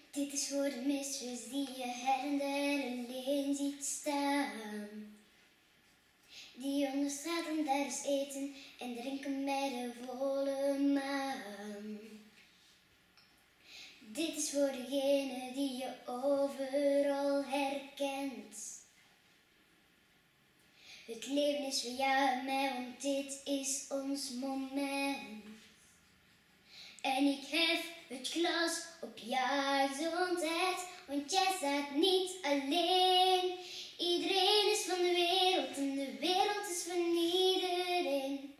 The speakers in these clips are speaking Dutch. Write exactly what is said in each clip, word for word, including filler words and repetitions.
Dit is voor de mistress die je her en der alleen ziet staan. Die onder straat en daar is eten en drinken bij de volle maan. Dit is voor degene die je overal herkent. Het leven is voor jou en mij, want dit is ons moment. En ik hef het glas op jouw gezondheid, want jij staat niet alleen. Iedereen is van de wereld en de wereld is van iedereen.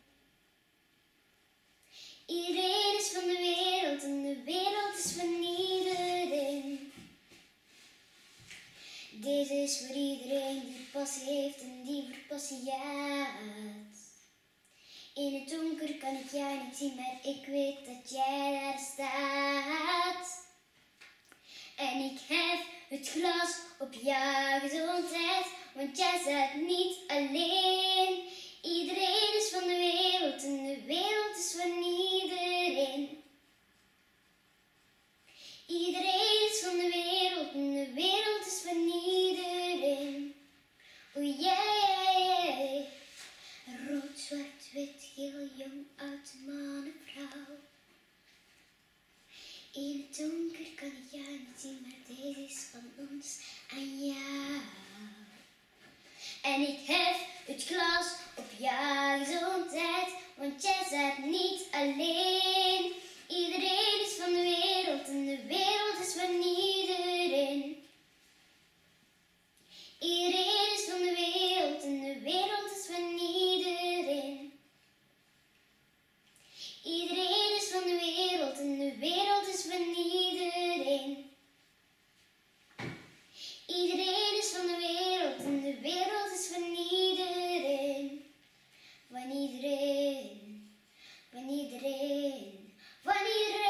Iedereen is van de wereld en de wereld is van iedereen. Dit is voor iedereen die passie heeft en die voor passie jaagt. In het donker kan ik jou niet zien, maar ik weet dat jij daar staat. En ik hef het glas op jouw gezondheid, want jij staat niet alleen. Iedereen is van de wereld en de wereld is van iedereen. Iedereen is van de wereld en de wereld is van iedereen. Oh yeah, yeah, yeah. Rood, zwart, wit, geel, jong, oud, man en vrouw. In het donker kan ik jou niet zien, maar deze is van ons aan jou. En ik hef het glas op jouw gezondheid, want jij staat niet alleen. Iedereen is van de wereld en de wereld is van iedereen. Iedereen is van de wereld en de wereld is van iedereen. Iedereen is van de wereld en de wereld is van iedereen. Iedereen is van de wereld en de wereld is van iedereen. Van iedereen, van iedereen, van iedereen.